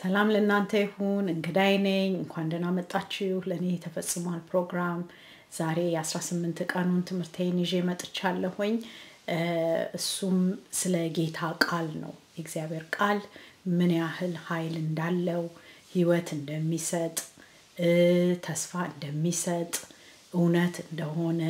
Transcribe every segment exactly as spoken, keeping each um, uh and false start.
ሰላም ለእናንተ ይሁን እንግዳይ ነኝ እንኳን ደህና መጣችሁ ለኔ ተፈጽሟል ፕሮግራም ዛሬ የ18 ቀኑን ትምህርቴን ይዤ መጥቻለሁኝ እሱም ስለ ጌታ ቃል ነው እግዚአብሔር ቃል ምን ያህል ኃይል እንዳለው ህይወት እንደሚሰጥ ተስፋ እንደሚሰጥ እውነት እንደሆነ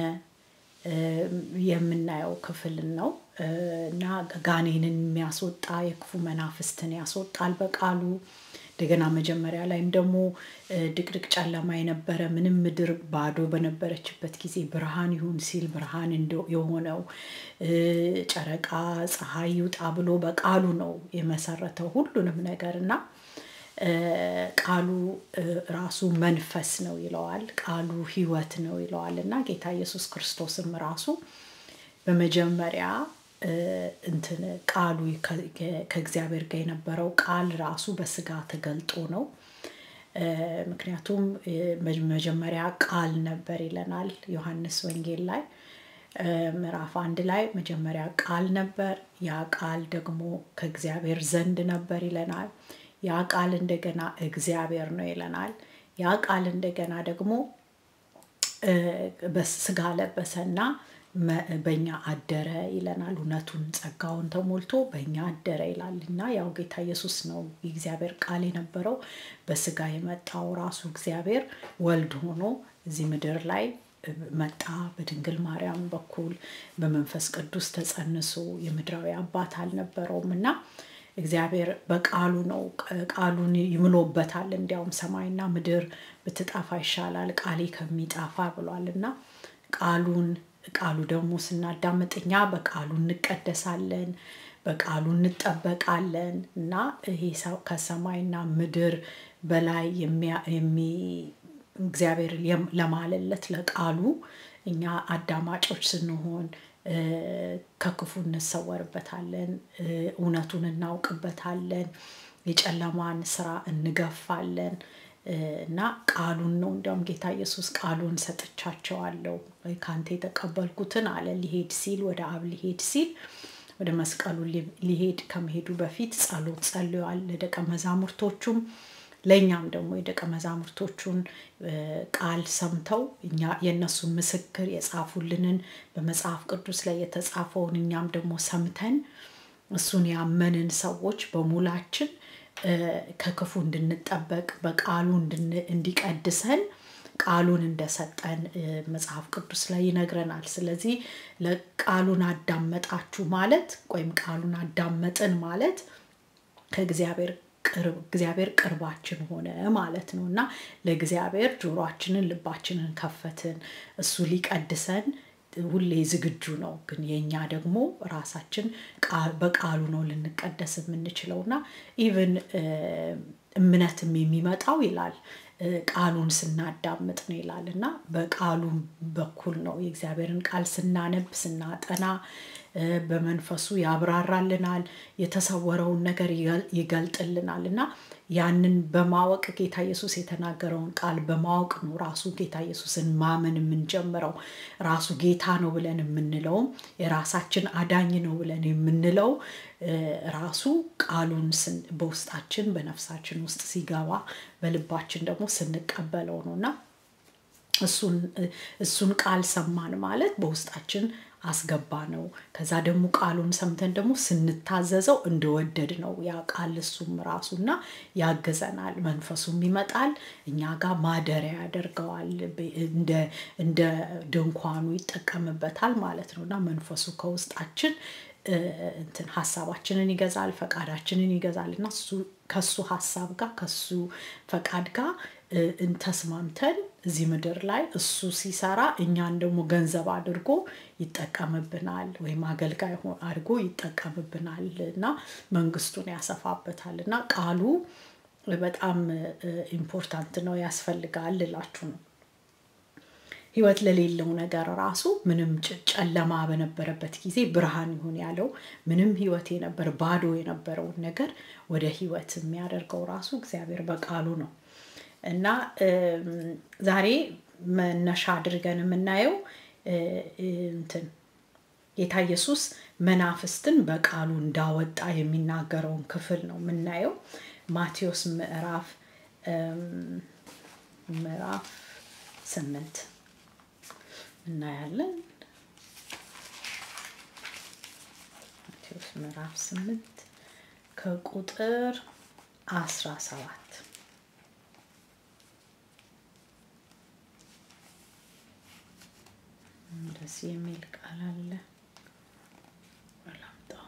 የምናየው ክፍል ነው እና ጋኔንን የሚያስወጣ የክፉ መናፍስትን ያስወጣል በቃሉ ደገና መጀመሪያ ላይም ደግሞ ድቅድቅ ጨለማ የነበረ ምንም ምድር ባዶ በነበረችበት ጊዜ ብርሃን ይሁን ሲል ብርሃን የሆነው ጨረቃ ፀሐይ ይውጣ ብሎ በቃሉ ነው የመሰረተው ሁሉንም ነገርና ቃሉ ራሱ መንፈስ ነው ይለዋል ቃሉ ህይወት ነው ይለዋልና ጌታ ኢየሱስ ክርስቶስም ራሱ በመጀመሪያ እንትን ቃሉ ከእግዚአብሔር ጋር የነበረው ቃል ራሱ በስጋ ተገልጦ ነው ምክንያቱም መጀመሪያ ቃል ነበር ይለናል ዮሐንስ ወንጌል ላይ ምዕራፍ አንድ ላይ መጀመሪያ ቃል ነበር ያ ቃል ደግሞ ከእግዚአብሔር ዘንድ ነበር ይለናል ያ ቃል እንደገና እግዚአብሔር ነው ይለናል ያ ቃል እንደገና ደግሞ በስጋ ለበሰና በእኛ አደረ ይለናል እውነቱን ጸጋውን ተሞልቶ በእኛ አደረ ይላልና ያው ጌታ ኢየሱስ ነው የእግዚአብሔር ቃል የነበረው በስጋ የመጣው ራሱ እግዚአብሔር ወልድ ሆኖ እዚህ ምድር ላይ መጣ በድንግል ማርያም በኩል በመንፈስ ቅዱስ ተጸንሶ የምድራዊ አባት አልነበረውምና እግዚአብሔር በቃሉ ነው ቃሉን ይምሎበታል እንዲያውም ሰማይና ምድር ብትጣፋ ይሻላል ቃሌ ከሚጣፋ ብሏልና ቃሉን ቃሉ ደግሞ ስናዳምጥኛ በቃሉ እንቀደሳለን በቃሉ እንጠበቃለን እና ይሄ ከሰማይና ምድር በላይ የሚ እግዚአብሔር ለማለለት ለቃሉ እኛ አዳማጮች ስንሆን ከክፉ እንሰወርበታለን እውነቱን እናውቅበታለን የጨለማን ስራ እንገፋለን እና ቃሉን ነው እንደውም ጌታ ኢየሱስ ቃሉን ሰጥቻቸዋለሁ ካንተ የተቀበልኩትን አለ ሊሄድ ሲል ወደ አብ ሊሄድ ሲል ወደ መስቀሉ ሊሄድ ከመሄዱ በፊት ጸሎት ጸልዮአል ለደቀ መዛሙርቶቹም ለኛም ደግሞ የደቀ መዛሙርቶቹን ቃል ሰምተው እኛ የነሱ ምስክር የጻፉልንን በመጽሐፍ ቅዱስ ላይ የተጻፈውን እኛም ደግሞ ሰምተን እሱን ያመንን ሰዎች በሙላችን ከክፉ እንድንጠበቅ በቃሉ እንዲቀድሰን ቃሉን እንደሰጠን መጽሐፍ ቅዱስ ላይ ይነግረናል ስለዚህ ለቃሉን አዳመጣችሁ ማለት ወይም ቃሉን አዳመጥን ማለት ከእግዚአብሔር ቅርብ እግዚአብሔር ቅርባችን ሆነ ማለት ነውና ለእግዚአብሔር ጆሮአችንን ልባችንን ከፈትን እሱ ሊቀድሰን ሁሌ ዝግጁ ነው ግን የኛ ደግሞ ራሳችን በቃሉ ነው ልንቀደስ የምንችለውና ኢቭን እምነትም የሚመጣው ይላል ቃሉን ስናዳምጥ ነው ይላልና በቃሉ በኩል ነው የእግዚአብሔርን ቃል ስናነብ ስናጠና በመንፈሱ ያብራራልናል የተሰወረውን ነገር ይገልጥልናልና ያንን በማወቅ ጌታ ኢየሱስ የተናገረውን ቃል በማወቅ ነው ራሱ ጌታ ኢየሱስን ማመን የምንጀምረው ራሱ ጌታ ነው ብለን የምንለው የራሳችን አዳኝ ነው ብለን የምንለው ራሱ ቃሉን በውስጣችን በነፍሳችን ውስጥ ሲገባ በልባችን ደግሞ ስንቀበለው ነውና እሱን እሱን ቃል ሰማን ማለት በውስጣችን አስገባ ነው ከዛ ደግሞ ቃሉን ሰምተን ደግሞ ስንታዘዘው እንደወደድ ነው ያ ቃል እሱም ራሱና ያገዘናል መንፈሱም ይመጣል እኛ ጋር ማደሪያ ያደርገዋል እንደ እንደ ድንኳኑ ይጠቀምበታል ማለት ነውና መንፈሱ ከውስጣችን እንትን ሐሳባችንን ይገዛል ፈቃዳችንን ይገዛልና እሱ ከሱ ሐሳብ ጋር ከሱ ፈቃድ ጋር እንተስማምተን እዚህ ምድር ላይ እሱ ሲሰራ እኛን ደግሞ ገንዘብ አድርጎ ይጠቀምብናል ወይ ማገልጋይ አድርጎ ይጠቀምብናልና መንግስቱን ያሰፋበታልና ቃሉ በጣም ኢምፖርታንት ነው ያስፈልጋል ልላችሁ ነው ህይወት ለሌለው ነገር ራሱ ምንም ጨለማ በነበረበት ጊዜ ብርሃን ይሁን ያለው ምንም ህይወት የነበር ባዶ የነበረው ነገር ወደ ህይወት የሚያደርገው ራሱ እግዚአብሔር በቃሉ ነው እና ዛሬ መነሻ አድርገን የምናየው እንትን ጌታ ኢየሱስ መናፍስትን በቃሉ እንዳወጣ የሚናገረውን ክፍል ነው የምናየው ማቴዎስ ምዕራፍ ምዕራፍ ስምንት እናያለን። ማቴዎስ ምዕራፍ ስምንት ከቁጥር አስራ ሰባት እንደዚህ የሚል ቃል አለ። ወላምጣው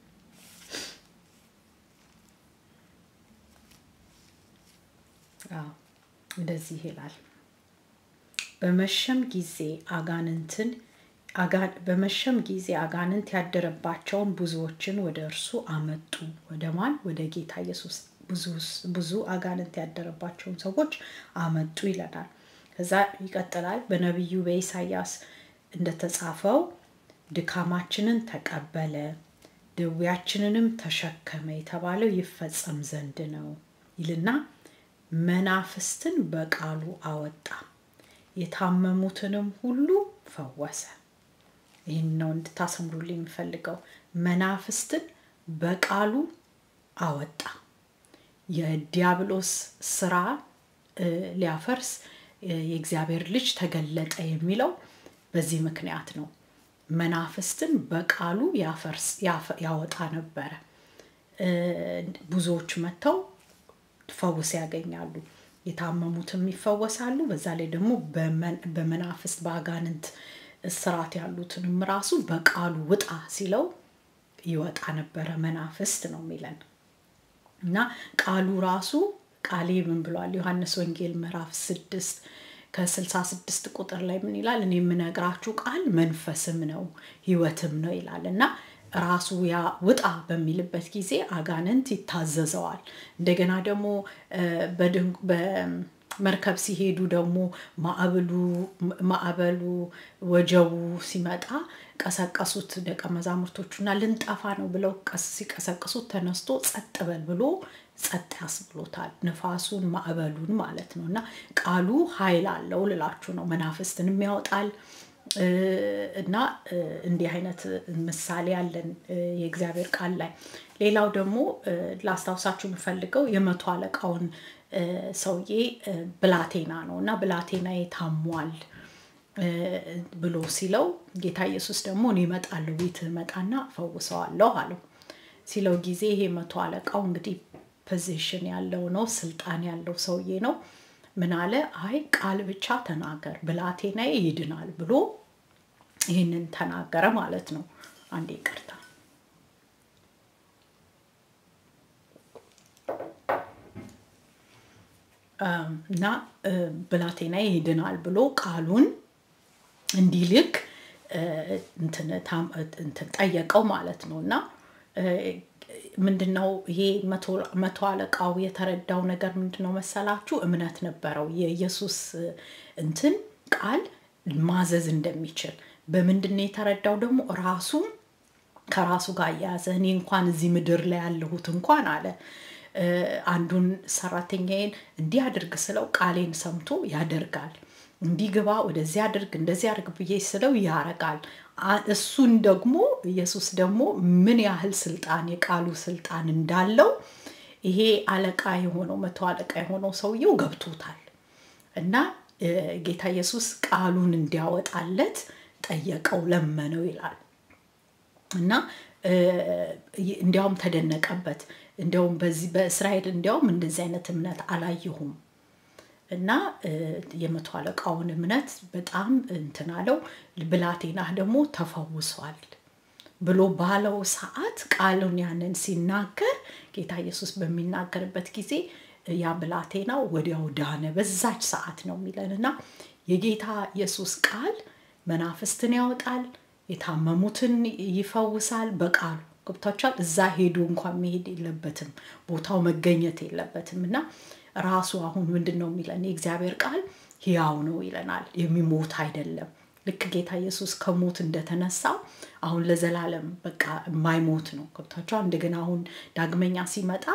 አዎ እንደዚህ ይላል። በመሸም ጊዜ አጋንንትን አጋን በመሸም ጊዜ አጋንንት ያደረባቸውን ብዙዎችን ወደ እርሱ አመጡ። ወደ ማን? ወደ ጌታ ኢየሱስ ብዙ ብዙ አጋንንት ያደረባቸውን ሰዎች አመጡ ይላል። ከዛ ይቀጥላል። በነብዩ በኢሳይያስ እንደተጻፈው ድካማችንን ተቀበለ ደዌያችንንም ተሸከመ የተባለው ይፈጸም ዘንድ ነው ይልና መናፍስትን በቃሉ አወጣ የታመሙትንም ሁሉ ፈወሰ። ይሄን ነው እንድታሰምሩልኝ የምፈልገው። መናፍስትን በቃሉ አወጣ። የዲያብሎስ ስራ ሊያፈርስ የእግዚአብሔር ልጅ ተገለጠ የሚለው በዚህ ምክንያት ነው። መናፍስትን በቃሉ ያፈርስ ያወጣ ነበር። ብዙዎች መተው ፈውስ ያገኛሉ። የታመሙትም ይፈወሳሉ። በዛ ላይ ደግሞ በመናፍስት በአጋንንት እስራት ያሉትንም ራሱ በቃሉ ውጣ ሲለው ይወጣ ነበር መናፍስት ነው የሚለን። እና ቃሉ ራሱ ቃሌ ምን ብሏል? ዮሐንስ ወንጌል ምዕራፍ ስድስት ከስልሳ ስድስት ቁጥር ላይ ምን ይላል? እኔ የምነግራችሁ ቃል መንፈስም ነው ህይወትም ነው ይላል። እና ራሱ ያ ውጣ በሚልበት ጊዜ አጋንንት ይታዘዘዋል። እንደገና ደግሞ በመርከብ ሲሄዱ ደግሞ ማዕበሉ ማዕበሉ ወጀቡ ሲመጣ ቀሰቀሱት ደቀ መዛሙርቶቹና ልንጠፋ ነው ብለው ቀስ ሲቀሰቅሱት ተነስቶ ጸጥ በል ብሎ ጸጥ ያስብሎታል። ንፋሱን ማዕበሉን ማለት ነውና ቃሉ ኃይል አለው ልላችሁ ነው። መናፍስትንም ያወጣል። እና እንዲህ አይነት ምሳሌ ያለን የእግዚአብሔር ቃል ላይ። ሌላው ደግሞ ላስታውሳችሁ የምፈልገው የመቶ አለቃውን ሰውዬ ብላቴና ነውና ብላቴናዬ ታሟል ብሎ ሲለው ጌታ ኢየሱስ ደግሞ እኔ እመጣለሁ ቤትህ እመጣና ፈውሰዋለሁ አለው። ሲለው ጊዜ ይሄ መቶ አለቃው እንግዲህ ፖዚሽን ያለው ነው ስልጣን ያለው ሰውዬ ነው። ምን አለ? አይ ቃል ብቻ ተናገር ብላቴናዬ ይድናል ብሎ ይሄንን ተናገረ ማለት ነው። አንዴ ይቅርታ። እና ብላቴናዬ ይድናል ብሎ ቃሉን እንዲልክ እንትን እንትን ጠየቀው ማለት ነውና ምንድነው ይሄ መቶ አለቃው የተረዳው ነገር ምንድነው መሰላችሁ? እምነት ነበረው የኢየሱስ እንትን ቃል ማዘዝ እንደሚችል። በምንድነው የተረዳው? ደግሞ ራሱ ከራሱ ጋር ያዘ። እኔ እንኳን እዚህ ምድር ላይ ያለሁት እንኳን አለ አንዱን ሰራተኛዬን እንዲህ አድርግ ስለው ቃሌን ሰምቶ ያደርጋል። እንዲግባ ወደዚህ አድርግ እንደዚህ አድርግ ብዬ ስለው ያረጋል። እሱን ደግሞ ኢየሱስ ደግሞ ምን ያህል ስልጣን የቃሉ ስልጣን እንዳለው ይሄ አለቃ የሆነው መቶ አለቃ የሆነው ሰውየው ገብቶታል። እና ጌታ ኢየሱስ ቃሉን እንዲያወጣለት ጠየቀው ለመነው ይላል። እና እንዲያውም ተደነቀበት። እንዲያውም በዚህ በእስራኤል እንዲያውም እንደዚህ አይነት እምነት አላየሁም። እና የመቶ አለቃውን እምነት በጣም እንትን አለው። ብላቴና ደግሞ ተፈውሷል ብሎ ባለው ሰዓት ቃሉን ያንን ሲናገር ጌታ ኢየሱስ በሚናገርበት ጊዜ ያ ብላቴናው ወዲያው ዳነ በዛች ሰዓት ነው የሚለንና የጌታ ኢየሱስ ቃል መናፍስትን ያወጣል፣ የታመሙትን ይፈውሳል በቃሉ። ገብታችኋል? እዛ ሄዱ እንኳን መሄድ የለበትም፣ ቦታው መገኘት የለበትምና ራሱ አሁን ምንድነው የሚለን? የእግዚአብሔር ቃል ሕያው ነው ይለናል፣ የሚሞት አይደለም። ልክ ጌታ ኢየሱስ ከሞት እንደተነሳ አሁን ለዘላለም በቃ የማይሞት ነው። ገብታችኋል? እንደገና አሁን ዳግመኛ ሲመጣ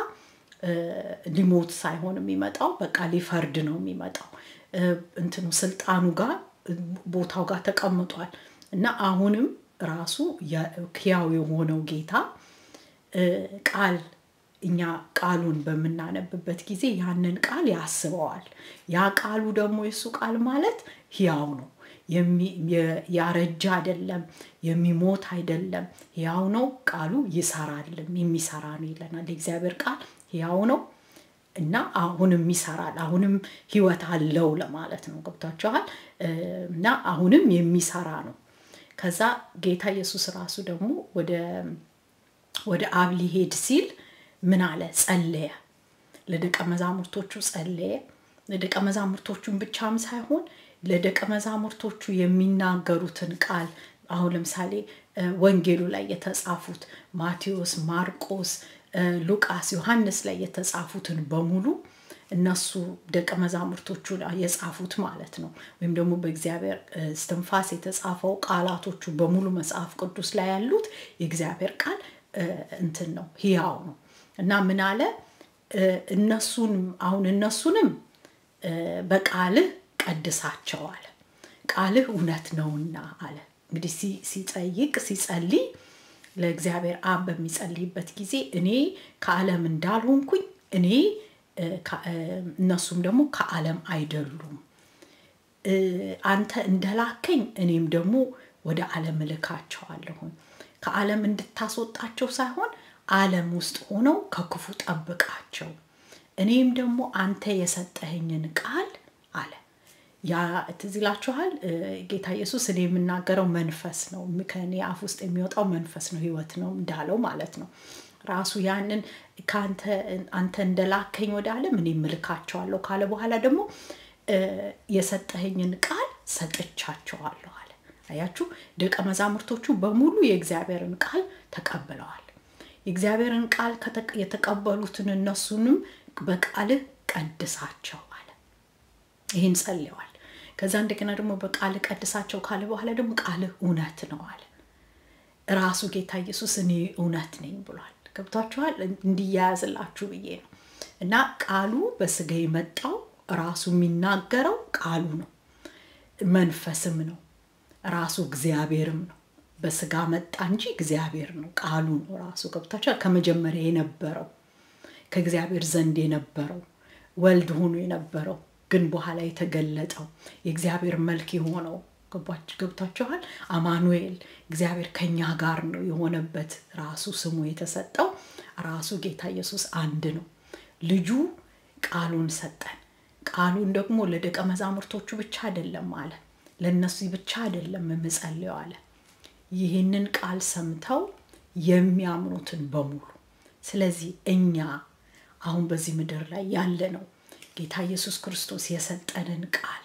ሊሞት ሳይሆን የሚመጣው በቃ ሊፈርድ ነው የሚመጣው። እንትኑ ስልጣኑ ጋር ቦታው ጋር ተቀምጧል። እና አሁንም ራሱ ሕያው የሆነው ጌታ ቃል እኛ ቃሉን በመናነብበት ጊዜ ያንን ቃል ያስበዋል ያ ቃሉ ደግሞ የሱ ቃል ማለት ሕያው ነው ያረጃ አይደለም የሚሞት አይደለም ሕያው ነው ቃሉ ይሰራልም የሚሰራ ነው ይለናል እግዚአብሔር ቃል ሕያው ነው እና አሁንም ይሰራል አሁንም ህይወት አለው ለማለት ነው ገብታችኋል እና አሁንም የሚሰራ ነው ከዛ ጌታ ኢየሱስ ራሱ ደግሞ ወደ ወደ አብ ሊሄድ ሲል ምን አለ ጸለየ ለደቀ መዛሙርቶቹ ጸለየ ለደቀ መዛሙርቶቹን ብቻም ሳይሆን ለደቀ መዛሙርቶቹ የሚናገሩትን ቃል አሁን ለምሳሌ ወንጌሉ ላይ የተጻፉት ማቴዎስ ማርቆስ ሉቃስ ዮሐንስ ላይ የተጻፉትን በሙሉ እነሱ ደቀ መዛሙርቶቹ የጻፉት ማለት ነው ወይም ደግሞ በእግዚአብሔር እስትንፋስ የተጻፈው ቃላቶቹ በሙሉ መጽሐፍ ቅዱስ ላይ ያሉት የእግዚአብሔር ቃል እንትን ነው ሕያው ነው እና ምን አለ እነሱን አሁን እነሱንም በቃልህ ቀድሳቸው አለ ቃልህ እውነት ነውና አለ እንግዲህ ሲጠይቅ ሲጸልይ ለእግዚአብሔር አብ በሚጸልይበት ጊዜ እኔ ከዓለም እንዳልሆንኩኝ እኔ እነሱም ደግሞ ከዓለም አይደሉም አንተ እንደላከኝ እኔም ደግሞ ወደ ዓለም ልካቸዋለሁ ከዓለም እንድታስወጣቸው ሳይሆን ዓለም ውስጥ ሆነው ከክፉ ጠብቃቸው እኔም ደግሞ አንተ የሰጠኸኝን ቃል አለ ያ ትዝላችኋል ጌታ ኢየሱስ እኔ የምናገረው መንፈስ ነው ከኔ አፍ ውስጥ የሚወጣው መንፈስ ነው ህይወት ነው እንዳለው ማለት ነው ራሱ ያንን ካንተ አንተ እንደላከኝ ወደ ዓለም እኔ መልካቸዋለሁ ካለ በኋላ ደግሞ የሰጠኸኝን ቃል ሰጥቻቸዋለሁ አለ አያችሁ ደቀ መዛሙርቶቹ በሙሉ የእግዚአብሔርን ቃል ተቀበለዋል የእግዚአብሔርን ቃል የተቀበሉትን እነሱንም በቃል ቀድሳቸው አለ ይሄን ጸልየዋል ከዛ እንደገና ደግሞ በቃል ቀድሳቸው ካለ በኋላ ደግሞ ቃል እውነት ነው አለ ራሱ ጌታ ኢየሱስ እኔ እውነት ነኝ ብሏል ገብታችኋል እንዲያያዝላችሁ ብዬ ነው እና ቃሉ በስጋ የመጣው ራሱ የሚናገረው ቃሉ ነው መንፈስም ነው ራሱ እግዚአብሔርም ነው በስጋ መጣ እንጂ እግዚአብሔር ነው ቃሉ ነው ራሱ ገብታችኋል ከመጀመሪያ የነበረው ከእግዚአብሔር ዘንድ የነበረው ወልድ ሆኖ የነበረው ግን በኋላ የተገለጠው የእግዚአብሔር መልክ የሆነው ገብታችኋል አማኑኤል እግዚአብሔር ከኛ ጋር ነው የሆነበት ራሱ ስሙ የተሰጠው ራሱ ጌታ ኢየሱስ አንድ ነው ልጁ ቃሉን ሰጠን ቃሉን ደግሞ ለደቀ መዛሙርቶቹ ብቻ አይደለም አለ ለነሱ ብቻ አይደለም መጸለዩ አለ ይሄንን ቃል ሰምተው የሚያምኑትን በሙሉ ስለዚህ እኛ አሁን በዚህ ምድር ላይ ያለ ነው ጌታ ኢየሱስ ክርስቶስ የሰጠንን ቃል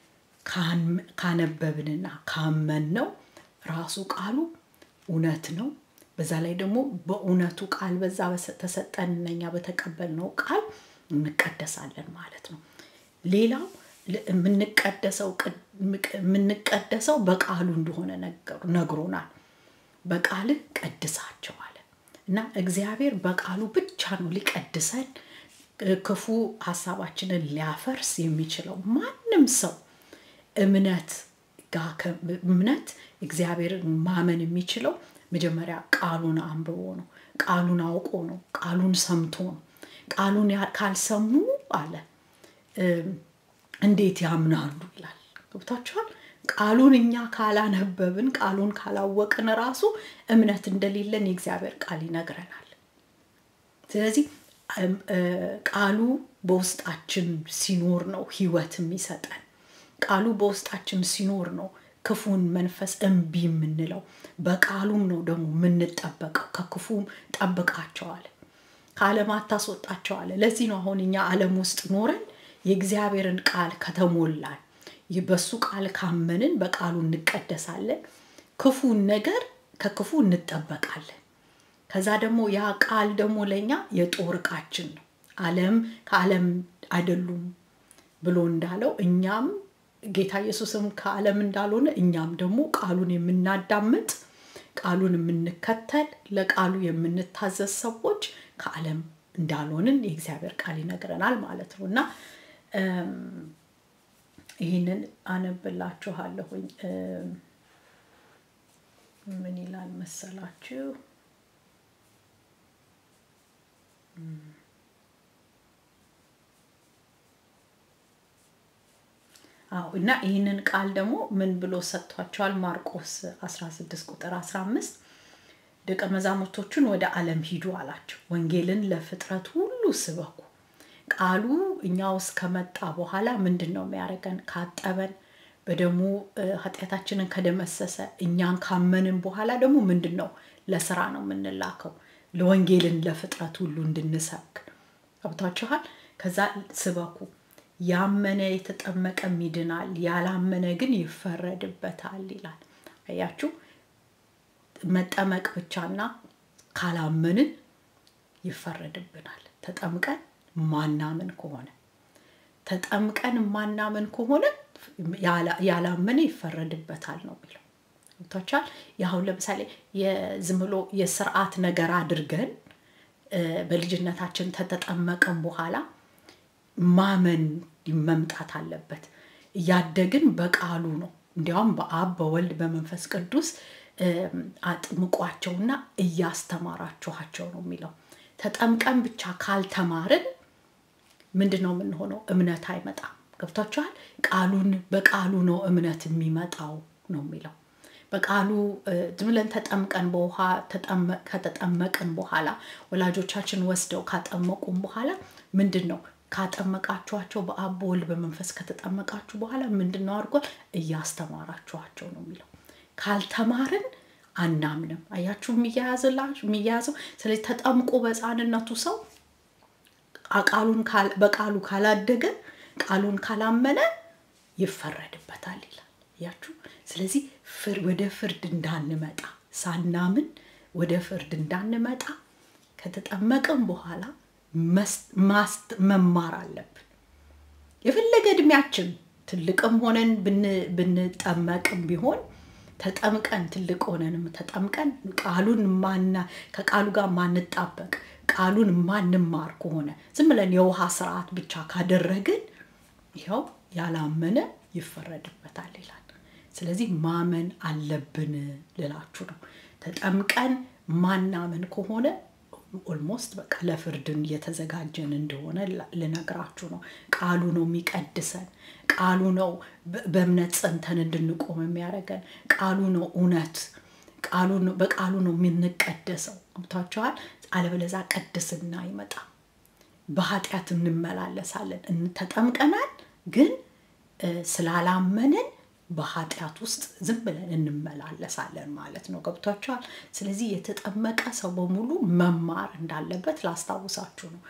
ካነበብንና ካመንነው ራሱ ቃሉ እውነት ነው በዛ ላይ ደግሞ በእውነቱ ቃል በዛ ተሰጠንኛ በተቀበልነው ቃል እንቀደሳለን ማለት ነው ሌላው ምንቀደሰው ምንቀደሰው በቃሉ እንደሆነ ነግሮናል በቃል ቀድሳቸው አለ እና እግዚአብሔር በቃሉ ብቻ ነው ሊቀድሰን ክፉ ሐሳባችንን ሊያፈርስ የሚችለው ማንንም ሰው እምነት ጋር እምነት እግዚአብሔርን ማመን የሚችለው መጀመሪያ ቃሉን አንብቦ ነው ቃሉን አውቆ ነው ቃሉን ሰምቶ ነው ቃሉን ካልሰሙ አለ እንዴት ያምናሉ ይላል ገብታችኋል ቃሉን እኛ ካላነበብን ቃሉን ካላወቅን ራሱ እምነት እንደሌለን የእግዚአብሔር ቃል ይነግረናል ስለዚህ ቃሉ በውስጣችን ሲኖር ነው ህይወት የሚሰጠን ቃሉ በውስጣችን ሲኖር ነው ክፉን መንፈስ እንቢ የምንለው በቃሉም ነው ደግሞ የምንጠበቀው ከክፉም ጠብቃቸዋል ከዓለማት ታስወጣቸዋል ለዚህ ነው አሁን እኛ ዓለም ውስጥ ኖረን የእግዚአብሔርን ቃል ከተሞላን በሱ ቃል ካመንን በቃሉ እንቀደሳለን ክፉን ነገር ከክፉ እንጠበቃለን ከዛ ደግሞ ያ ቃል ደግሞ ለኛ የጦር ዕቃችን ነው ዓለም ከዓለም አይደሉም ብሎ እንዳለው እኛም ጌታ ኢየሱስም ከዓለም እንዳልሆነ እኛም ደግሞ ቃሉን የምናዳምጥ ቃሉን የምንከተል ለቃሉ የምንታዘዝ ሰዎች ከዓለም እንዳልሆንን የእግዚአብሔር ቃል ይነግረናል ማለት ነውና ይሄንን አነብላችኋለሁ ምን ይላል መሰላችሁ አዎ እና ይሄንን ቃል ደግሞ ምን ብሎ ሰጥቷቸዋል? ማርቆስ አስራ ስድስት ቁጥር አስራ አምስት ደቀ መዛሙርቶቹን ወደ ዓለም ሂዱ አላቸው። ወንጌልን ለፍጥረት ሁሉ ስበኩ። ቃሉ እኛው እስከመጣ በኋላ ምንድነው የሚያረጋን? ካጠበን በደሙ ኃጢያታችንን ከደመሰሰ እኛን ካመንን በኋላ ደግሞ ምንድነው ለሥራ ነው የምንላከው ለወንጌልን ለፍጥረት ሁሉ እንድንሰብክ አብታችኋል። ከዛ ስበኩ ያመነ የተጠመቀ ይድናል ያላመነ ግን ይፈረድበታል ይላል። አያችሁ መጠመቅ ብቻና ካላመንን ይፈረድብናል። ተጠምቀን ማናምን ከሆነ ተጠምቀን ማናምን ከሆነ ያላመነ ይፈረድበታል ነው የሚለው። አብታችኋል። ያው ለምሳሌ የዝምሎ የሥርዓት ነገር አድርገን በልጅነታችን ተተጠመቀን በኋላ ማመን መምጣት አለበት። ያደግን በቃሉ ነው። እንዲያውም በአብ በወልድ በመንፈስ ቅዱስ አጥምቋቸውና እያስተማራቸዋቸው ነው የሚለው። ተጠምቀን ብቻ ካልተማርን ምንድነው ምን ሆኖ እምነት አይመጣም። ገብታችኋል? ቃሉን በቃሉ ነው እምነት የሚመጣው ነው የሚለው። በቃሉ ዝምለን ተጠምቀን በውሃ ተጠመቅ ከተጠመቀን በኋላ ወላጆቻችን ወስደው ካጠመቁን በኋላ ምንድነው ካጠመቃቸዋቸው በአብ በወልድ በመንፈስ ከተጠመቃችሁ በኋላ ምንድነው አርጎ እያስተማራቸዋቸው ነው የሚለው። ካልተማርን አናምንም። አያችሁ የሚያያዝላችሁ የሚያያዘው። ስለዚህ ተጠምቆ በጻንነቱ ሰው ቃሉን በቃሉ ካላደገ ቃሉን ካላመነ ይፈረድበታል ይላል። አያችሁ ስለዚህ ወደ ፍርድ እንዳንመጣ ሳናምን ወደ ፍርድ እንዳንመጣ ከተጠመቀን በኋላ መማር አለብን። የፈለገ እድሜያችን ትልቅም ሆነን ብንጠመቅም ቢሆን ተጠምቀን ትልቅ ሆነንም ተጠምቀን ቃሉን ማና ከቃሉ ጋር ማንጣበቅ ቃሉን ማንማር ከሆነ ዝም ብለን የውሃ ስርዓት ብቻ ካደረግን ይሄው ያላመነ ይፈረድበታል ይላል። ስለዚህ ማመን አለብን ልላችሁ ነው። ተጠምቀን ማናምን ከሆነ ኦልሞስት በቃ ለፍርድን የተዘጋጀን እንደሆነ ልነግራችሁ ነው። ቃሉ ነው የሚቀድሰን። ቃሉ ነው በእምነት ጸንተን እንድንቆም የሚያረጋን። ቃሉ ነው እውነት። ቃሉ ነው በቃሉ ነው የምንቀደሰው። አብታችኋል። አለበለዛ ቅድስና ይመጣ በኃጢያት እንመላለሳለን። እንተጠምቀናል ግን ስላላመንን በኃጢያት ውስጥ ዝም ብለን እንመላለሳለን ማለት ነው። ገብታችኋል? ስለዚህ የተጠመቀ ሰው በሙሉ መማር እንዳለበት ላስታውሳችሁ ነው።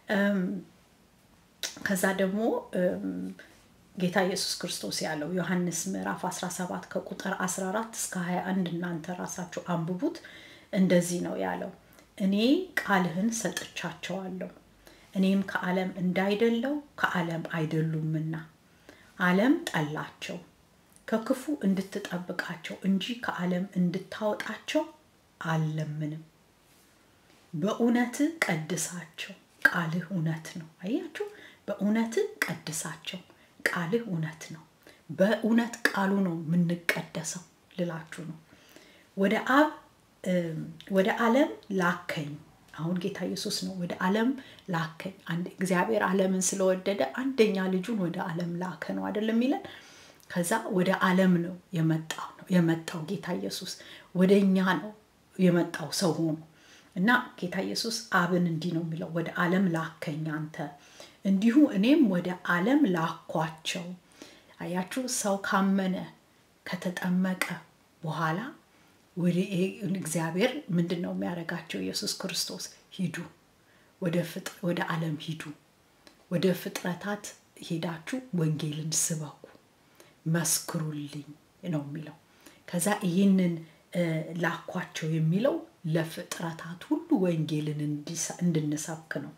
ከዛ ደግሞ ጌታ ኢየሱስ ክርስቶስ ያለው ዮሐንስ ምዕራፍ አስራ ሰባት ከቁጥር አስራ አራት እስከ ሃያ አንድ እናንተ ራሳችሁ አንብቡት። እንደዚህ ነው ያለው። እኔ ቃልህን ሰጥቻቸዋለሁ እኔም ከዓለም እንዳይደለው ከዓለም አይደሉምና ዓለም ጠላቸው ከክፉ እንድትጠብቃቸው እንጂ ከዓለም እንድታወጣቸው አልለምንም። በእውነት ቀድሳቸው ቃልህ እውነት ነው። አያችሁ በእውነት ቀድሳቸው ቃልህ እውነት ነው። በእውነት ቃሉ ነው የምንቀደሰው ልላችሁ ነው። ወደ አብ ወደ ዓለም ላከኝ። አሁን ጌታ ኢየሱስ ነው ወደ ዓለም ላከኝ። አንድ እግዚአብሔር ዓለምን ስለወደደ አንደኛ ልጁን ወደ ዓለም ላከ ነው አይደለም ይላል። ከዛ ወደ ዓለም ነው የመጣው ነው የመጣው ጌታ ኢየሱስ ወደኛ ነው የመጣው ሰው ሆኖ እና ጌታ ኢየሱስ አብን እንዲህ ነው የሚለው ወደ ዓለም ላከኝ አንተ እንዲሁ እኔም ወደ ዓለም ላኳቸው። አያችሁ ሰው ካመነ ከተጠመቀ በኋላ ወደ እግዚአብሔር ምንድነው የሚያረጋቸው? ኢየሱስ ክርስቶስ ሂዱ ወደ ፍጥረት ወደ ዓለም ሂዱ ወደ ፍጥረታት ሄዳችሁ ወንጌልን ስበኩ መስክሩልኝ ነው የሚለው። ከዛ ይሄንን ላኳቸው የሚለው ለፍጥረታት ሁሉ ወንጌልን እንድንሰብክ ነው።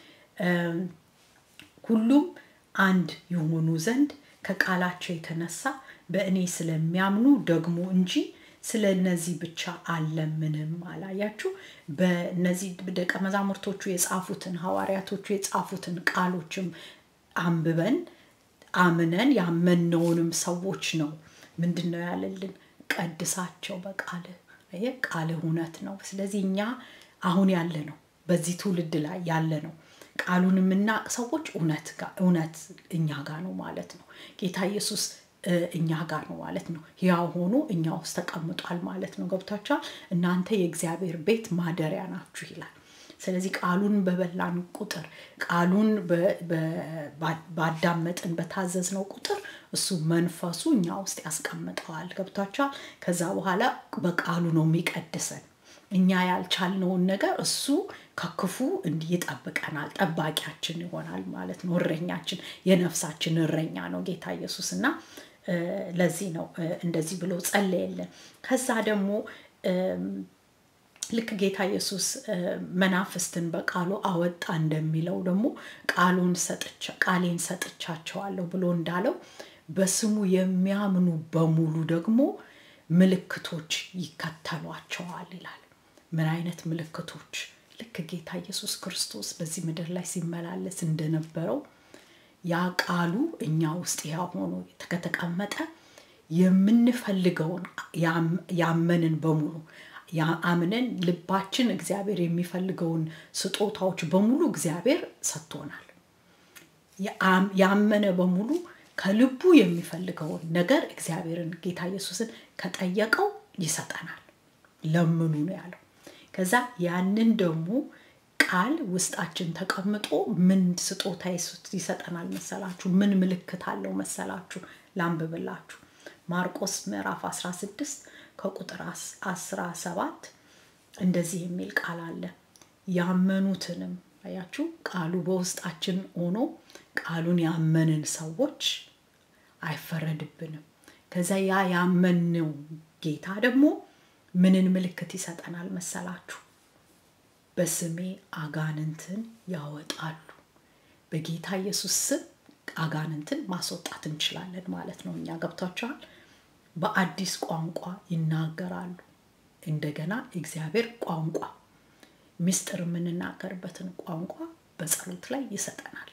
ሁሉም አንድ የሆኑ ዘንድ ከቃላቸው የተነሳ በእኔ ስለሚያምኑ ደግሞ እንጂ ስለነዚህ ብቻ አለምንም አላያችሁ። በእነዚህ ደቀ መዛሙርቶቹ የጻፉትን ሐዋርያቶቹ የጻፉትን ቃሎችም አንብበን አምነን ያመነውንም ሰዎች ነው ምንድነው ያለልን? ቀድሳቸው በቃል አየ ቃል እውነት ነው። ስለዚህ እኛ አሁን ያለ ነው በዚህ ትውልድ ላይ ያለ ነው ቃሉን የምናውቅ ሰዎች እውነት ጋር እውነት እኛ ጋር ነው ማለት ነው ጌታ ኢየሱስ እኛ ጋር ነው ማለት ነው ያው ሆኖ እኛ ውስጥ ተቀምጧል ማለት ነው ገብታችኋል እናንተ የእግዚአብሔር ቤት ማደሪያ ናችሁ ይላል ስለዚህ ቃሉን በበላን ቁጥር ቃሉን ባዳመጥን በታዘዝነው ቁጥር እሱ መንፈሱ እኛ ውስጥ ያስቀምጣል ገብታችኋል ከዛ በኋላ በቃሉ ነው የሚቀድሰን እኛ ያልቻልነውን ነገር እሱ ከክፉ እንዲጠብቀናል ጠባቂያችን ይሆናል ማለት ነው እረኛችን የነፍሳችን እረኛ ነው ጌታ ኢየሱስና ለዚህ ነው እንደዚህ ብሎ ጸለየልን ከዛ ደግሞ ልክ ጌታ ኢየሱስ መናፍስትን በቃሉ አወጣ እንደሚለው ደግሞ ቃሉን ሰጥቻ ቃሌን ሰጥቻቸዋለሁ ብሎ እንዳለው በስሙ የሚያምኑ በሙሉ ደግሞ ምልክቶች ይከተሏቸዋል ይላል ምን አይነት ምልክቶች ልክ ጌታ ኢየሱስ ክርስቶስ በዚህ ምድር ላይ ሲመላለስ እንደነበረው ያ ቃሉ እኛ ውስጥ ያው ሆኖ ተከተቀመጠ የምንፈልገውን ያመንን በሙሉ ያአምነን ልባችን እግዚአብሔር የሚፈልገውን ስጦታዎች በሙሉ እግዚአብሔር ሰጥቶናል ያመነ በሙሉ ከልቡ የሚፈልገውን ነገር እግዚአብሔርን ጌታ ኢየሱስን ከጠየቀው ይሰጠናል ለምኑ ነው ያለው ከዛ ያንን ደግሞ ቃል ውስጣችን ተቀምጦ ምን ስጦታ ይሰጠናል መሰላችሁ ምን ምልክት አለው መሰላችሁ ላንብብላችሁ ማርቆስ ምዕራፍ አስራ ስድስት ከቁጥር አስራ ሰባት እንደዚህ የሚል ቃል አለ ያመኑትንም አያችሁ ቃሉ በውስጣችን ሆኖ ቃሉን ያመንን ሰዎች አይፈረድብንም ከዛ ያ ያመነው ጌታ ደግሞ ምንን ምልክት ይሰጠናል መሰላችሁ በስሜ አጋንንትን ያወጣሉ በጌታ ኢየሱስ ስም አጋንንትን ማስወጣት እንችላለን ማለት ነው እኛ ገብታችኋል በአዲስ ቋንቋ ይናገራሉ እንደገና እግዚአብሔር ቋንቋ ምስጢር የምንናገርበትን ቋንቋ በጸሎት ላይ ይሰጠናል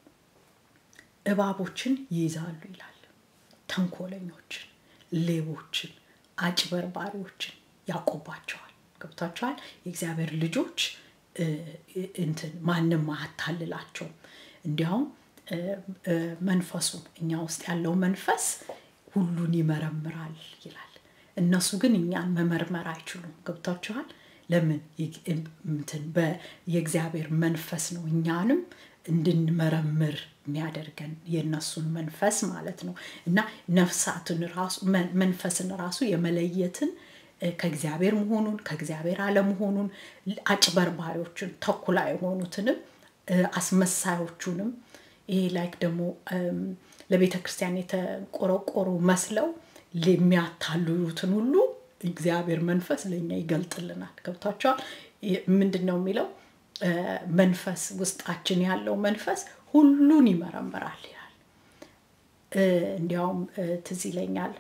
እባቦችን ይይዛሉ ይላል ተንኮለኞችን ሌቦችን አጭበርባሪዎችን ያቆባቸዋል ገብታችኋል የእግዚአብሔር ልጆች እንትን ማንንም አታልላቸው እንዲያው መንፈሱ እኛ ውስጥ ያለው መንፈስ ሁሉን ይመረምራል ይላል እነሱ ግን እኛን መመርመር አይችሉም ገብታችኋል ለምን እንትን በየእግዚአብሔር መንፈስ ነው እኛንም እንድንመረምር የሚያደርገን የነሱን መንፈስ ማለት ነው እና ነፍሳትን ራሱ መንፈስን ራሱ የመለየትን ከእግዚአብሔር መሆኑን ከእግዚአብሔር አለመሆኑን አጭበርባሪዎችን ተኩላ የሆኑትንም አስመሳዮቹንም ይሄ ላይክ ደግሞ ለቤተክርስቲያን የተቆረቆሩ መስለው ለሚያታልሉትን ሁሉ እግዚአብሔር መንፈስ ለኛ ይገልጥልናል ገብታችኋል ምንድነው የሚለው መንፈስ ውስጣችን ያለው መንፈስ ሁሉን ይመረምራል ይላል እንዲያውም ትዝ ይለኛል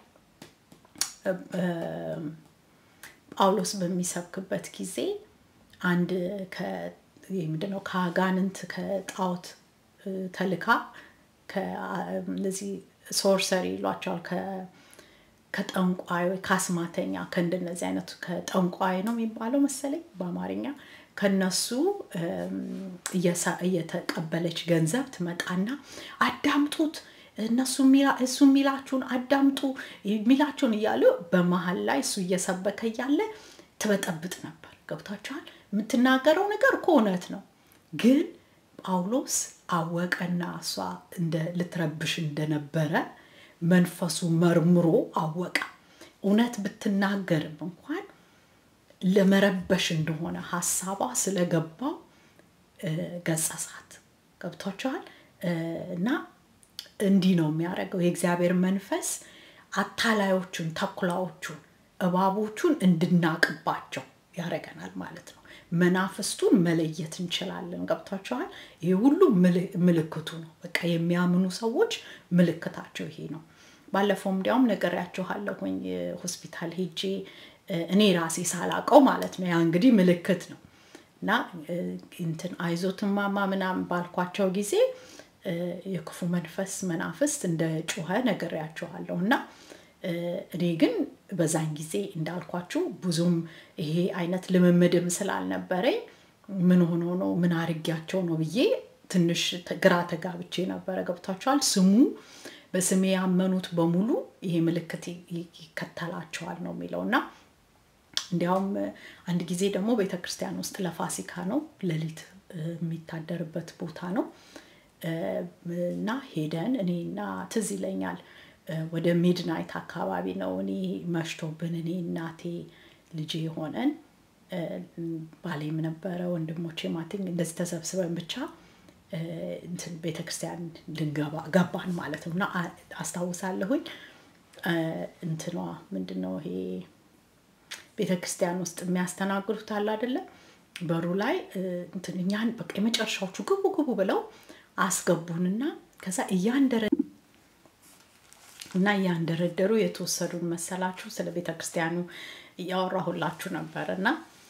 ጳውሎስ በሚሰብክበት ጊዜ አንድ ከየምንድነው ከአጋንንት ከጣዖት ተልካ ከለዚህ ሶርሰሪ ይሏቸዋል ከ ከጠንቋይ ካስማተኛ ከእንደነዚህ አይነት ከጠንቋይ ነው የሚባለው መሰለኝ በአማርኛ ከነሱ እየተቀበለች ገንዘብ ትመጣና አዳምጡት እነሱ ሚላ እሱ ሚላችሁን አዳምጡ ሚላችሁን ይያሉ በመሃል ላይ እሱ እየሰበከ ያለ ተበጠብጥ ነበር ገብታችኋል የምትናገረው ነገር ኮነት ነው ግን ጳውሎስ አወቀና እሷ እንደ ልትረብሽ እንደነበረ መንፈሱ መርምሮ አወቀ እውነት ብትናገርም እንኳን ለመረበሽ እንደሆነ ሐሳቧ ስለገባው ገጸሳት ገብታችኋል እና እንዲህ ነው የሚያደርገው የእግዚአብሔር መንፈስ አታላዮቹን ተኩላዎቹን እባቦቹን እንድናቅባቸው ያረጋናል ማለት ነው መናፍስቱን መለየት እንችላለን ገብታችኋል ይሄ ሁሉ ምልክቱ ነው በቃ የሚያምኑ ሰዎች ምልክታቸው ይሄ ነው ባለፈው እንዲያውም ነገርያችኋለሁኝ ሆስፒታል ሄጄ እኔ ራሴ ሳላቀው ማለት ነው ያ እንግዲህ ምልክት ነው እና እንትን አይዞትማ ማምናም ባልኳቸው ጊዜ የክፉ መንፈስ መናፍስት እንደ ጮኸ ነገርያችኋለሁና እኔ ግን በዛን ጊዜ እንዳልኳችሁ ብዙም ይሄ አይነት ልምምድም ስላልነበረኝ ምን ሆኖ ነው ምን አርጊያቸው ነው ብዬ ትንሽ ግራ ተጋብቼ ነበር ገብታችኋል ስሙ በስሜ ያመኑት በሙሉ ይሄ ምልክት ይከተላቸዋል ነው የሚለውና እንዲያውም አንድ ጊዜ ደግሞ ቤተክርስቲያን ውስጥ ለፋሲካ ነው ለሊት የሚታደርበት ቦታ ነው እና ሄደን እኔና ትዝ ይለኛል ወደ ሚድናይት አካባቢ ነው እኔ መሽቶብን እኔ እናቴ ልጄ ሆነን ባሌም ነበረ ወንድሞቼ ማቲንግ እንደዚህ ተሰብስበን ብቻ እንትን ቤተክርስቲያን ልንገባ ገባን ማለት ነውና አስተዋውሳለሁኝ እንትኗ ምንድነው ይሄ ቤተክርስቲያን ውስጥ የሚያስተናግዱት አለ አይደለ በሩ ላይ እንትን እኛን በቃ የመጨረሻዎቹ ግቡ ግቡ ብለው አስገቡንና ከዛ እያንደረ እና ያንደረደሩ የተወሰዱን መሰላችሁ ስለ ቤተክርስቲያኑ ያወራሁላችሁ ነበርና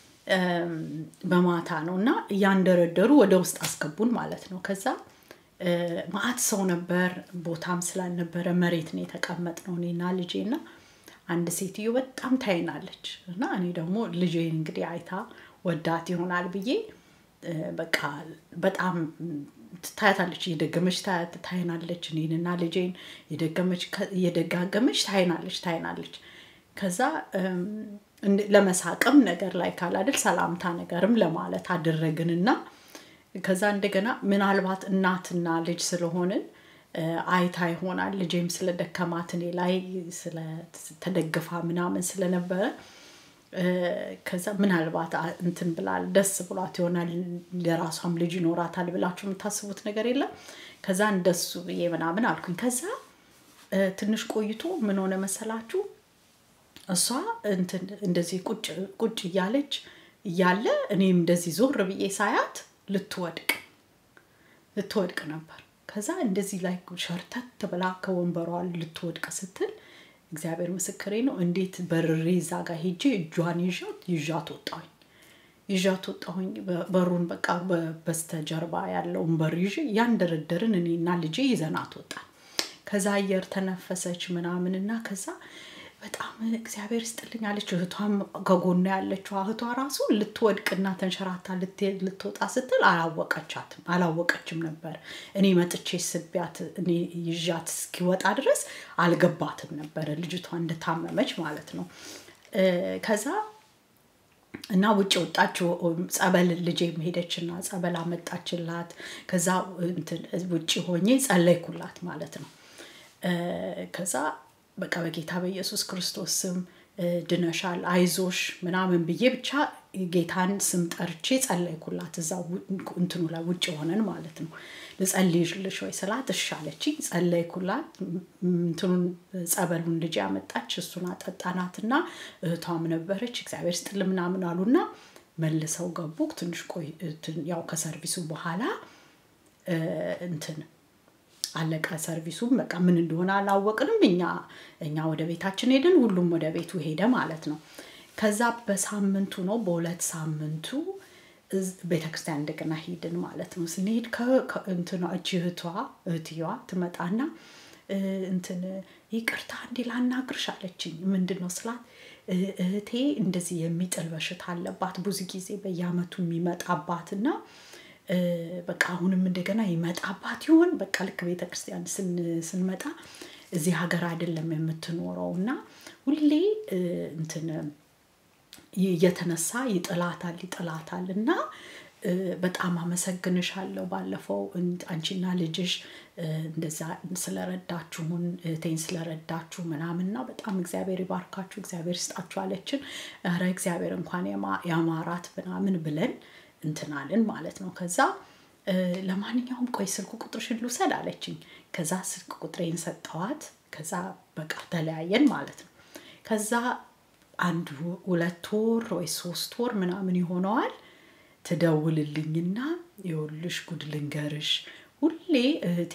በማታ ነውና ያንደረደሩ ወደ ውስጥ አስገቡን ማለት ነው ከዛ ማአት ሰው ነበር ቦታም ስላልነበረ መሬት ነው የተቀመጥነው እኔና ልጄና አንድ ሴትዮ በጣም ታይናለች እና እኔ ደግሞ ልጄ እንግዲህ አይታ ወዳት ይሆናል ብዬ በቃ በጣም ታያታለች የደገመች ታይናለች እኔንና ልጄን የደገመች የደጋገመች ታይናለች ታይናለች ከዛ ለመሳቀም ነገር ላይ ካል አይደል ሰላምታ ነገርም ለማለት አደረግንና ከዛ እንደገና ምናልባት እናትና ልጅ ስለሆነን አይታ ይሆናል ልጄም ስለደከማት እኔ ላይ ስለ ተደግፋ ምናምን ስለነበረ ከዛ ምናልባት እንትን ብላል ደስ ብሏት ይሆናል ለራሷም ልጅ ይኖራታል ብላችሁ የምታስቡት ነገር የለም ከዛ እንደሱ ብዬ ምናምን አልኩኝ ከዛ ትንሽ ቆይቶ ምን ሆነ መሰላችሁ እሷ እንትን እንደዚህ ቁጭ ቁጭ ያለች ያለ እኔም እንደዚህ ዞር ብዬ ሳያት ልትወድቅ ልትወድቅ ነበር ከዛ እንደዚህ ላይ ሸርተት ብላ ከወንበሯ ልትወድቅ ስትል እግዚአብሔር ምስክሬ ነው እንዴት በርሪዛ ጋር ሄጄ እጇን ይዣት ይዣት ወጣሁኝ ይዣት ወጣሁኝ በሩን በቃ በስተጀርባ ያለው በር ይዤ ያንደረደርን እኔና ልጄ ይዘናት ወጣን ከዛ አየር ተነፈሰች ምናምንና ከዛ በጣም እግዚአብሔር ይስጥልኝ አለች እህቷም ከጎና ያለችው እህቷ ራሱ ልትወድቅና ተንሸራታ ልትወጣ ስትል አላወቀቻትም አላወቀችም ነበር እኔ መጥቼ ስቢያት እኔ ይዣት እስኪወጣ ድረስ አልገባትም ነበር ልጅቷ እንደታመመች ማለት ነው ከዛ እና ውጭ ወጣች ጸበል ልጄ ሄደችና ጸበል አመጣችላት ከዛ እንትን ውጭ ሆኜ ጸለይኩላት ማለት ነው ከዛ በቃ በጌታ በኢየሱስ ክርስቶስ ስም ድነሻል አይዞሽ ምናምን ብዬ ብቻ ጌታን ስም ጠርቼ ጸለይኩላት እዛው እንትኑ ላይ ውጭ ሆነን ማለት ነው ለጸልይልሽ ወይ ስላት እሻለች ጸለይኩላት እንትኑን ጸበሉን ልጅ ያመጣች እሱን አጠጣናትና እህቷም ነበረች እግዚአብሔር ይስጥል ምናምን አሉና መልሰው ገቡ ትንሽ ቆይ ያው ከሰርቪሱ በኋላ እንትን አለቃ ሰርቪሱም በቃ ምን እንደሆነ አላወቅንም እኛ እኛ ወደ ቤታችን ሄደን ሁሉም ወደ ቤቱ ሄደ ማለት ነው ከዛ በሳምንቱ ነው በሁለት ሳምንቱ ቤተክርስቲያን እንደገና ሄድን ማለት ነው ስንሄድ ከእንትና እህቷ እህትዋ ትመጣና እንትን ይቅርታ እንዲላናግርሽ አለችኝ ምንድነው ስላት እህቴ እንደዚህ የሚጥል በሽታ አለባት ብዙ ጊዜ በየአመቱ የሚመጣባትና በቃ አሁንም እንደገና ይመጣባት ይሆን በቃ ልክ ቤተክርስቲያን ስንመጣ እዚህ ሀገር አይደለም የምትኖረውና ሁሌ እንትን የተነሳ ይጥላታል ይጥላታልና በጣም አመሰግንሻለሁ ባለፈው አንቺና ልጅሽ እንደዛ ስለረዳችሁን እቴን ስለረዳችሁ ምናምንና በጣም እግዚአብሔር ይባርካችሁ እግዚአብሔር ይስጣችሁ አለችን አረ እግዚአብሔር እንኳን ያማራት ምናምን ብለን እንትናልን ማለት ነው ከዛ ለማንኛውም ቆይ ስልኩ ቁጥርሽን ልውሰድ አለችኝ ከዛ ስልክ ቁጥሬን ሰጠዋት ከዛ በቃ ተለያየን ማለት ነው ከዛ አንድ ሁለት ወር ወይ ሶስት ወር ምናምን ይሆነዋል ትደውልልኝና ይኸውልሽ ጉድ ልንገርሽ ሁሌ እህቴ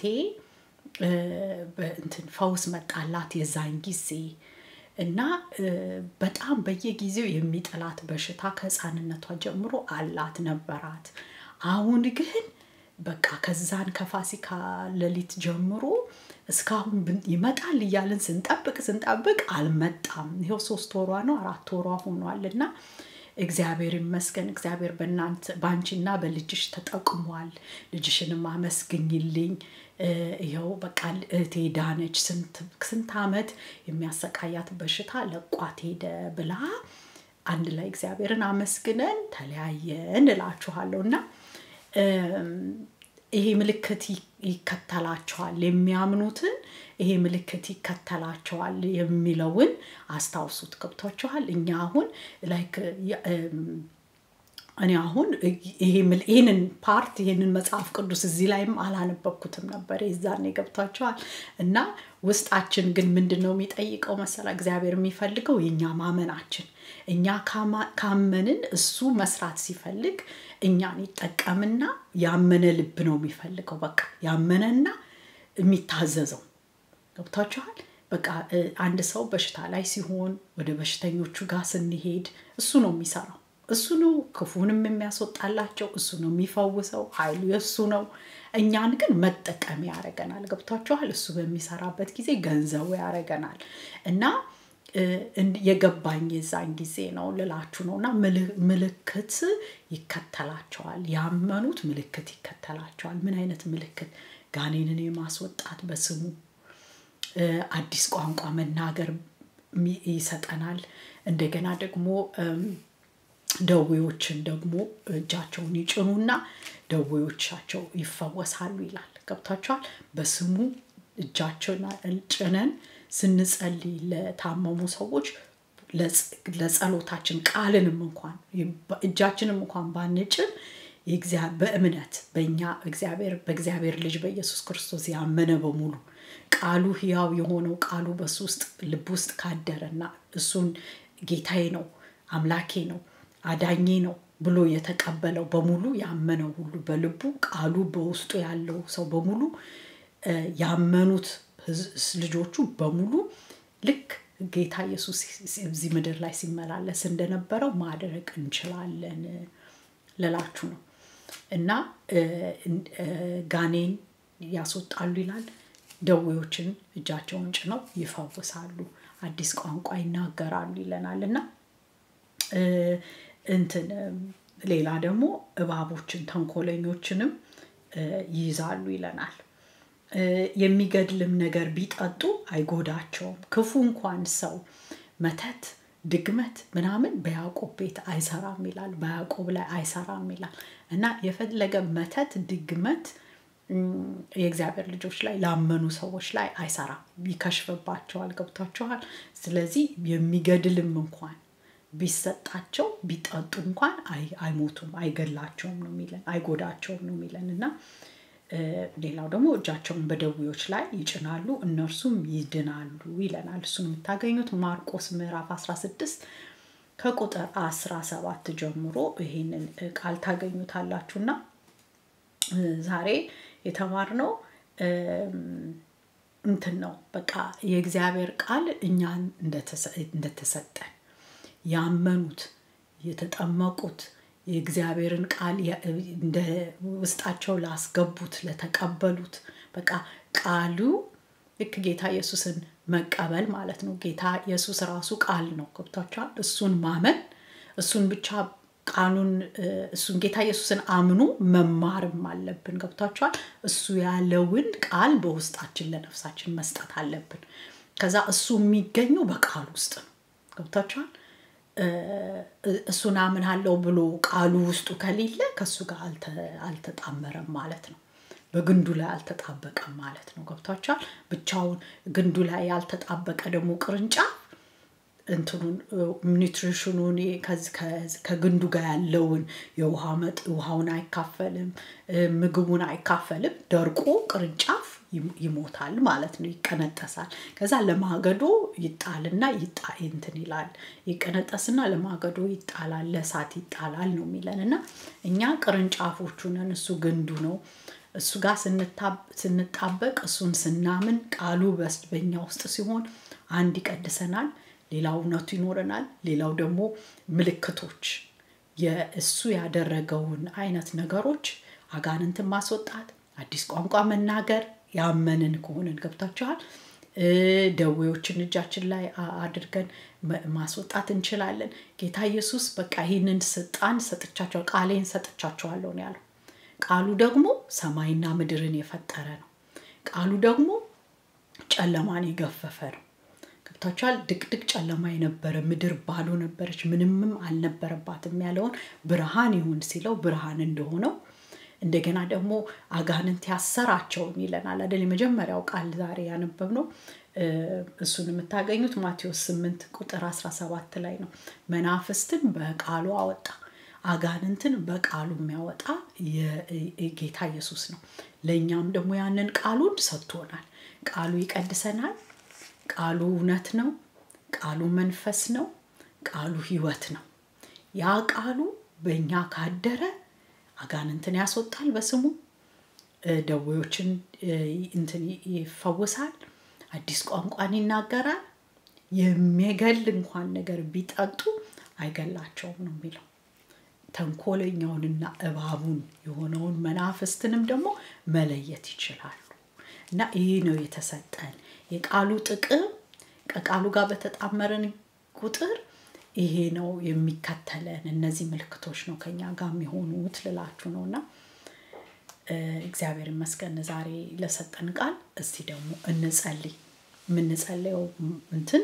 በእንትን ፈውስ መጣላት የዛን ጊዜ እና በጣም በየጊዜው የሚጥላት በሽታ ከህፃንነቷ ጀምሮ አላት ነበራት አሁን ግን በቃ ከዛን ከፋሲካ ለሊት ጀምሮ እስካሁን ይመጣል ይያልን ስንጠብቅ ስንጠብቅ አልመጣም ይሄው ሶስት ወሯ ነው አራት ወሯ ሆኗልና እግዚአብሔር ይመስገን እግዚአብሔር በእናንተ ባንቺና በልጅሽ ተጠቅሟል ልጅሽንም አመስግኝልኝ ይሄው በቃ እቴ ዳነች ስንት ስንት አመት የሚያሰቃያት በሽታ ለቋት ሄደ ብላ አንድ ላይ እግዚአብሔርን አመስግነን ተለያየን እላችኋለሁና ይሄ ምልክት ይከተላቸዋል የሚያምኑትን ይሄ ምልክት ይከተላቸዋል የሚለውን አስተዋውሱት ገብቷችኋል እኛ አሁን ላይክ እኔ አሁን ይሄ ይሄንን ፓርት ይሄንን መጽሐፍ ቅዱስ እዚህ ላይም አላነበብኩትም ነበር ይዛኔ ገብቷችኋል እና ውስጣችን ግን ምንድነው የሚጠይቀው መሰላ እግዚአብሔር የሚፈልገው የኛ ማመናችን እኛ ካመንን እሱ መስራት ሲፈልግ እኛን ይጠቀምና ያመነ ልብ ነው የሚፈልገው በቃ ያመነና የሚታዘዘው ገብታችኋል በቃ አንድ ሰው በሽታ ላይ ሲሆን ወደ በሽተኞቹ ጋር ስንሄድ እሱ ነው የሚሰራው እሱ ነው ክፉንም የሚያስወጣላቸው እሱ ነው የሚፈውሰው ኃይሉ የሱ ነው እኛን ግን መጠቀም ያረጋናል ገብታችኋል እሱ በሚሰራበት ጊዜ ገንዘቡ ያረጋናል እና የገባኝ የዛን ጊዜ ነው ለላችሁ ነውና ምልክት ይከተላቸዋል ያመኑት ምልክት ይከተላቸዋል ምን አይነት ምልክት ጋኔንን የማስወጣት በስሙ አዲስ ቋንቋ መናገር ይሰጠናል እንደገና ደግሞ ደዌዎችን ደግሞ እጃቸውን ይጭኑና ደዌዎቻቸው ይፈወሳሉ ይላል ገብታችኋል በስሙ እጃቸውን ጭነን ስንጸልይ ለታመሙ ሰዎች ለጸሎታችን ቃልንም እንኳን እጃችንም እንኳን ባንጭን የእግዚአብሔር በእምነት በእኛ እግዚአብሔር በእግዚአብሔር ልጅ በኢየሱስ ክርስቶስ ያመነ በሙሉ ቃሉ ሕያው የሆነው ቃሉ በሱስት ልብ ውስጥ ካደረና እሱን ጌታዬ ነው አምላኬ ነው አዳኜ ነው ብሎ የተቀበለው በሙሉ ያመነው ሁሉ በልቡ ቃሉ በውስጡ ያለው ሰው በሙሉ ያመኑት ልጆቹ በሙሉ ልክ ጌታ ኢየሱስ እዚህ ምድር ላይ ሲመላለስ እንደነበረው ማድረግ እንችላለን ለላችሁ ነው እና ጋኔን ያስወጣሉ ይላል ደዌዎችን እጃቸውን ጭነው ይፈውሳሉ አዲስ ቋንቋ ይናገራሉ ይለናልና እንትን ሌላ ደግሞ እባቦችን ተንኮለኞችንም ይይዛሉ ይለናል የሚገድልም ነገር ቢጠጡ አይጎዳቸውም ክፉ እንኳን ሰው መተት ድግመት ምናምን በያዕቆብ ቤት አይሰራም ይላል በያዕቆብ ላይ አይሰራም ይላል እና የፈለገ መተት ድግመት የእግዚአብሔር ልጆች ላይ ላመኑ ሰዎች ላይ አይሰራም ይከሽፍባቸዋል ገብታችኋል ስለዚህ የሚገድልም እንኳን ቢሰጣቸው ቢጠጡ እንኳን አይሞቱም አይገላቸውም ነው የሚለን አይጎዳቸውም ነው የሚለንና ሌላው ደግሞ እጃቸውን በደዌዎች ላይ ይጭናሉ እነርሱም ይድናሉ ይለናል እሱን የምታገኙት ማርቆስ ምዕራፍ አስራ ስድስት ከቁጥር አስራ ሰባት ጀምሮ ይሄንን ቃል ታገኙታላችሁና ዛሬ የተማርነው እንትን ነው በቃ የእግዚአብሔር ቃል እኛን እንደተሰጠን ያመኑት የተጠመቁት የእግዚአብሔርን ቃል እንደ ውስጣቸው ላስገቡት ለተቀበሉት በቃ ቃሉ ልክ ጌታ ኢየሱስን መቀበል ማለት ነው ጌታ ኢየሱስ ራሱ ቃል ነው ገብታችኋል እሱን ማመን እሱን ብቻ ቃሉን እሱን ጌታ ኢየሱስን አምኑ መማርም አለብን ገብታችኋል እሱ ያለውን ቃል በውስጣችን ለነፍሳችን መስጠት አለብን ከዛ እሱ የሚገኘው በቃል ውስጥ ነው ገብታችኋል እሱን አምናለሁ ብሎ ቃሉ ውስጡ ከሌለ ከሱ ጋር አልተጣመረም ማለት ነው በግንዱ ላይ አልተጣበቀም ማለት ነው ገብታችኋል ብቻውን ግንዱ ላይ ያልተጣበቀ ደግሞ ቅርንጫፍ እንትኑን ኒውትሪሽኑን ከግንዱ ጋር ያለውን የውሃ መጥ ውሃውን አይካፈልም ምግቡን አይካፈልም ደርቆ ቅርንጫፍ ይሞታል ማለት ነው ይቀነጠሳል ከዛ ለማገዶ ይጣልና ይጣ እንትን ይላል ይቀነጠስና ለማገዶ ይጣላል ለሳት ይጣላል ነው የሚለንና እኛ ቅርንጫፎቹ ነን እሱ ግንዱ ነው እሱ ጋር ስንጣበቅ እሱን ስናምን ቃሉ በኛ ውስጥ ሲሆን አንድ ይቀድሰናል ሌላው እውነቱ ይኖረናል ሌላው ደግሞ ምልክቶች የእሱ ያደረገውን አይነት ነገሮች አጋንንትን ማስወጣት አዲስ ቋንቋ መናገር ያመንን ከሆነን ገብታችኋል ደዌዎችን እጃችን ላይ አድርገን ማስወጣት እንችላለን ጌታ ኢየሱስ በቃ ይሄንን ስልጣን ሰጥቻቸው ቃሌን ሰጥቻቸዋለሁ ነው ያለው ቃሉ ደግሞ ሰማይና ምድርን የፈጠረ ነው ቃሉ ደግሞ ጨለማን የገፈፈ ነው ገብታችኋል ድቅድቅ ጨለማ የነበረ ምድር ባዶ ነበረች ምንምም አልነበረባትም ያለውን ብርሃን ይሁን ሲለው ብርሃን እንደሆነው እንደገና ደግሞ አጋንንት ያሰራቸው ይለናል አይደል የመጀመሪያው ቃል ዛሬ ያነበብነው እሱን የምታገኙት ማቴዎስ ስምንት ቁጥር አስራ ሰባት ላይ ነው መናፍስትን በቃሉ አወጣ አጋንንትን በቃሉ የሚያወጣ የጌታ ኢየሱስ ነው ለኛም ደግሞ ያንን ቃሉን ሰጥቶናል ቃሉ ይቀድሰናል ቃሉ እውነት ነው ቃሉ መንፈስ ነው ቃሉ ህይወት ነው ያ ቃሉ በእኛ ካደረ አጋንንትን ያስወጣል በስሙ ደዌዎችን እንትን ይፈውሳል አዲስ ቋንቋን ይናገራል የሚገል እንኳን ነገር ቢጠጡ አይገላቸውም ነው የሚለው ተንኮለኛውንና እባቡን የሆነውን መናፍስትንም ደግሞ መለየት ይችላሉ እና ይሄ ነው የተሰጠን የቃሉ ጥቅም ከቃሉ ጋር በተጣመረን ቁጥር ይሄ ነው የሚከተለን እነዚህ ምልክቶች ነው ከኛ ጋር የሚሆኑት ልላችሁ ነውና እግዚአብሔር ይመስገን ዛሬ ለሰጠን ቃል እስቲ ደግሞ እንጸልይ ምን እንጸልየው እንትን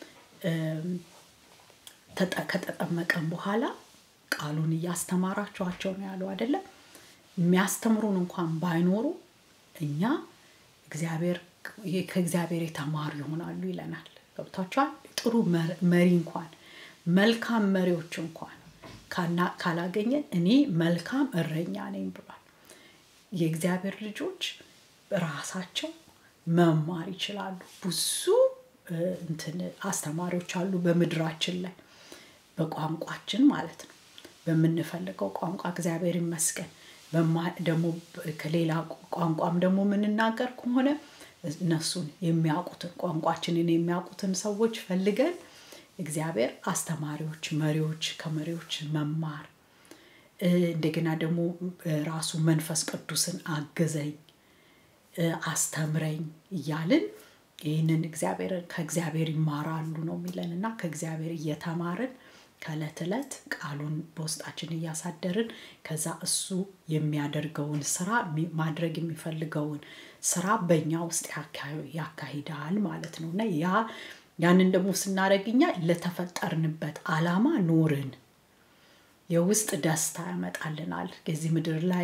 ከተጠመቀን በኋላ ቃሉን ያስተማራቸዋቸው ነው ያለው አይደለ የሚያስተምሩን እንኳን ባይኖሩ እኛ እግዚአብሔር ከእግዚአብሔር የተማሩ ይሆናሉ ይለናል ገብታችኋል ጥሩ መሪ እንኳን መልካም መሪዎች እንኳን ካላገኘን እኔ መልካም እረኛ ነኝ ብሏል የእግዚአብሔር ልጆች ራሳቸው መማር ይችላሉ ብዙ እንትን አስተማሪዎች አሉ በመድራችን ላይ በቋንቋችን ማለት ነው በመንፈልገው ቋንቋ እግዚአብሔር ይመስገን ደግሞ ከሌላ ቋንቋም ደግሞ ምንናገር ከሆነ እነሱን የሚያውቁትን ቋንቋችንን የሚያውቁትን ሰዎች ፈልገን እግዚአብሔር አስተማሪዎች መሪዎች ከመሪዎች መማር እንደገና ደግሞ ራሱ መንፈስ ቅዱስን አገዘኝ አስተምረኝ ይያልን ይሄንን እግዚአብሔር ከእግዚአብሔር ይማራሉ ነው የሚለንና ከእግዚአብሔር እየተማርን ከለተለት ቃሉን በውስጣችን ያሳደርን ከዛ እሱ የሚያደርገውን ስራ ማድረግ የሚፈልገውን ስራ በእኛ ውስጥ ያካሂዳል ማለት ነውና ያ ያንን ደግሞ ስናረግኛ ለተፈጠርንበት ዓላማ ኖርን የውስጥ ደስታ ያመጣልናል ከዚህ ምድር ላይ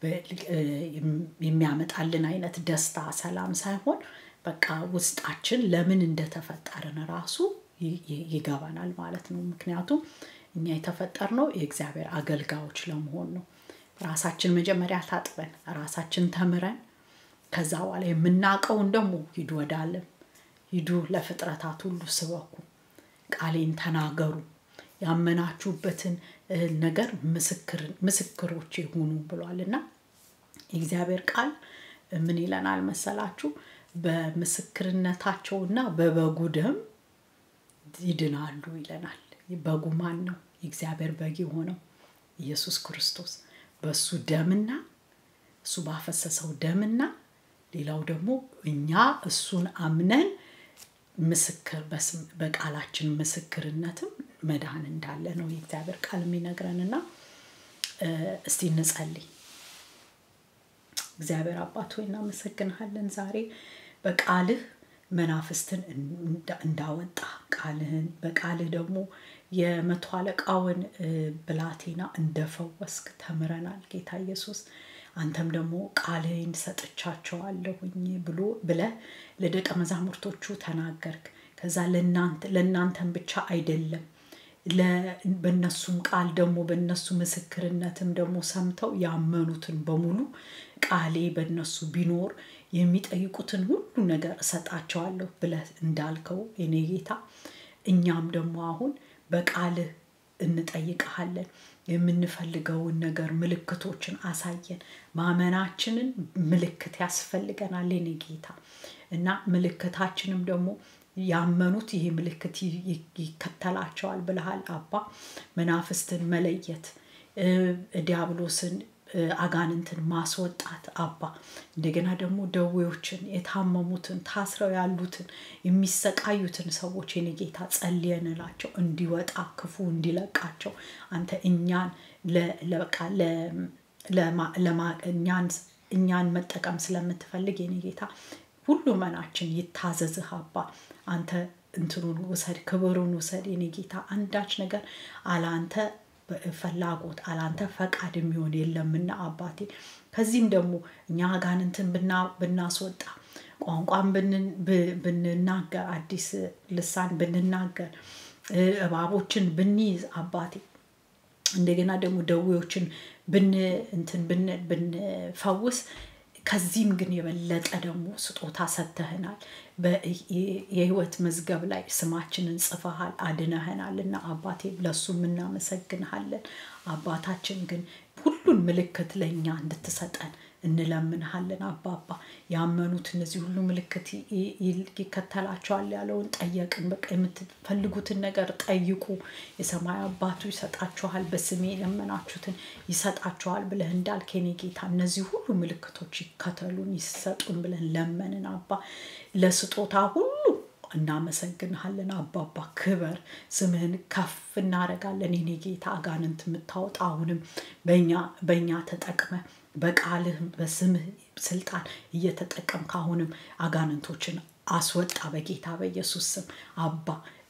የሚያመጣልን አይነት ደስታ ሰላም ሳይሆን በቃ ውስጣችን ለምን እንደተፈጠረን ራሱ ይገባናል ማለት ነው ምክንያቱም እኛ የተፈጠርነው የእግዚአብሔር አገልጋዮች ለመሆን ነው ራሳችን መጀመሪያ ታጥበን ራሳችን ተምረን ከዛ በኋላ የምናቀውን ደግሞ ሂዱ ወዳለም ሂዱ ለፍጥረታት ሁሉ ስበኩ ቃሌን ተናገሩ ያመናችሁበትን ነገር ምስክር ምስክሮች ይሁኑ ብሏልና የእግዚአብሔር ቃል ምን ይለናል መሰላችሁ በምስክርነታቸውና በበጉ ደም ይድናሉ ይለናል በጉ ማን ነው የእግዚአብሔር በግ ሆነው ኢየሱስ ክርስቶስ በሱ ደምና እሱ ባፈሰሰው ደምና ሌላው ደግሞ እኛ እሱን አምነን ምስክር በቃላችን ምስክርነትም መዳን እንዳለ ነው የእግዚአብሔር ቃል የሚነግረንና እስቲ እንጸልይ እግዚአብሔር አባት ሆይ እናመሰግንሃለን ዛሬ በቃልህ መናፍስትን እንዳወጣ ቃልህን በቃልህ ደግሞ የመቶ አለቃውን ብላቴና እንደፈወስክ ተምረናል ጌታ ኢየሱስ አንተም ደግሞ ቃልህን ሰጥቻቸዋለሁኝ ብሎ ብለ ለደቀ መዛሙርቶቹ ተናገርክ ከዛ ለናንተ ለናንተም ብቻ አይደለም ለበነሱም ቃል ደግሞ በነሱ ምስክርነትም ደግሞ ሰምተው ያመኑትን በሙሉ ቃሌ በነሱ ቢኖር የሚጠይቁትን ሁሉ ነገር እሰጣቸዋለሁ ብለ እንዳልከው እኔ ጌታ እኛም ደግሞ አሁን በቃልህ እንጠይቅሃለን የምንፈልገውን ነገር ምልክቶችን አሳየን ማመናችንን ምልክት ያስፈልገናል እኔ ጌታ እና ምልክታችንም ደግሞ ያመኑት ይሄ ምልክት ይከተላቸዋል ብለሃል አባ መናፍስትን መለየት ዲያብሎስን አጋንንትን ማስወጣት አባ እንደገና ደግሞ ደዌዎችን የታመሙትን ታስረው ያሉትን የሚሰቃዩትን ሰዎች የኔ ጌታ ጸልየንላቸው እንዲወጣ ክፉ እንዲለቃቸው አንተ እኛን ለበቃ ለማ እኛን እኛን መጠቀም ስለምትፈልግ የኔ ጌታ ሁሉ መናችን ይታዘዝህ አባ አንተ እንትኑን ወሰድ ክብሩን ወሰድ የኔ ጌታ አንዳች ነገር አላንተ ፍላጎት አላንተ ፈቃድ የሚሆን የለምና አባቴ ከዚህም ደግሞ እኛ አጋንንትን ብና ብናስወጣ ቋንቋን ብንናገር አዲስ ልሳን ብንናገር እባቦችን ብንይዝ አባቴ እንደገና ደግሞ ደዌዎችን ብን እንትን ብን ብንፈውስ ከዚህም ግን የበለጠ ደግሞ ስጦታ ሰጥተህናል በየህይወት መዝገብ ላይ ስማችንን ጽፈሃል አድነህናልና አባቴ ለሱም እናመሰግንሃለን አባታችን ግን ሁሉን ምልክት ለኛ እንድትሰጠን እንለምንሃለን አባባ ያመኑት እነዚህ ሁሉ ምልክት ይከተላቸዋል ያለውን ጠየቅን በቃ የምትፈልጉትን ነገር ጠይቁ የሰማይ አባቱ ይሰጣችኋል በስሜ ለመናችሁትን ይሰጣችኋል ብለህ እንዳልክ የኔ ጌታ እነዚህ ሁሉ ምልክቶች ይከተሉን ይሰጡን ብለን ለመንን አባ ለስጦታ ሁሉ እናመሰግንሃለን አባባ ክብር ስምህን ከፍ እናረጋለን የኔ ጌታ አጋንንት የምታወጣ አሁንም በእኛ በእኛ ተጠቅመ በቃልህ በስምህ ስልጣን እየተጠቀምክ አሁንም አጋንንቶችን አስወጣ በጌታ በኢየሱስ ስም አባ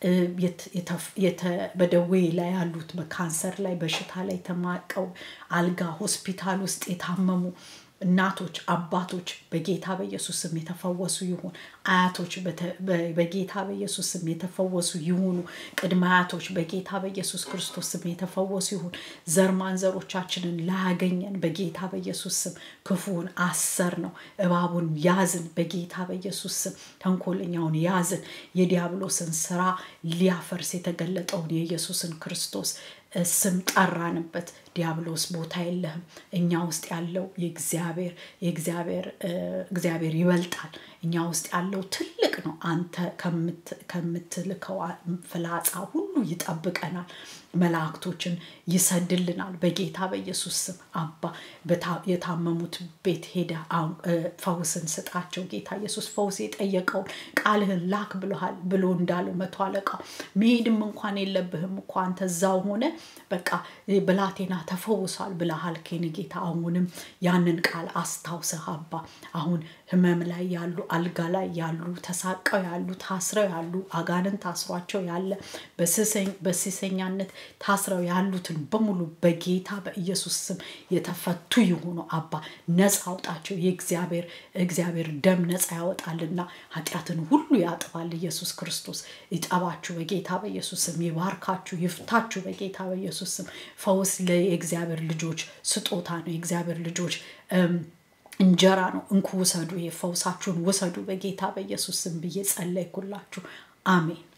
በደዌ ላይ ያሉት በካንሰር ላይ በሽታ ላይ ተማቀው አልጋ ሆስፒታል ውስጥ የታመሙ እናቶች አባቶች በጌታ በኢየሱስ ስም የተፈወሱ ይሁን አያቶች በጌታ በኢየሱስ ስም የተፈወሱ ይሁኑ ቅድመ አያቶች በጌታ በኢየሱስ ክርስቶስ ስም የተፈወሱ ይሁን ዘር ማንዘሮቻችንን ላያገኘን በጌታ በኢየሱስ ስም ክፉን አሰር ነው እባቡን ያዝን በጌታ በኢየሱስ ስም ተንኮለኛውን ያዝን የዲያብሎስን ስራ ሊያፈርስ የተገለጠውን የኢየሱስን ክርስቶስ ስም ጠራንበት ዲያብሎስ ቦታ የለህም እኛ ውስጥ ያለው የእግዚአብሔር የእግዚአብሔር እግዚአብሔር ይበልጣል እኛ ውስጥ ያለው ትልቅ ነው አንተ ከምትልከው ፍላጻ ሁሉ ይጠብቀናል መላእክቶችን ይሰድልናል በጌታ በኢየሱስ ስም አባ የታመሙት ቤት ሄደ ፈውስን ስጣቸው ጌታ ኢየሱስ ፈውስ የጠየቀው ቃልህን ላክ ብሎሃል ብሎ እንዳለው መቶ አለቃው መሄድም እንኳን የለብህም እኮ አንተ እዛው ሆነ በቃ ብላቴና ተፈውሷል ብለሃል ከኔ ጌታ አሁንም ያንን ቃል አስታውሰህ አባ አሁን ህመም ላይ ያሉ አልጋ ላይ ያሉ ተሳቀው ያሉ ታስረው ያሉ አጋንንት ታስሯቸው ያለ በስሰኝ በስሰኛነት ታስረው ያሉትን በሙሉ በጌታ በኢየሱስ ስም የተፈቱ ይሁኑ አባ ነፃ አውጣቸው የእግዚአብሔር እግዚአብሔር ደም ነፃ ያወጣልና ኃጢያትን ሁሉ ያጥባል ኢየሱስ ክርስቶስ ይጣባችሁ በጌታ በኢየሱስ ስም ይባርካችሁ ይፍታችሁ በጌታ በኢየሱስ ስም ፈውስ ለእግዚአብሔር ልጆች ስጦታ ነው የእግዚአብሔር ልጆች እንጀራ ነው እንኩ ወሰዱ የፈውሳችሁን ወሰዱ በጌታ በኢየሱስ ስም ብዬ ጸለይኩላችሁ አሜን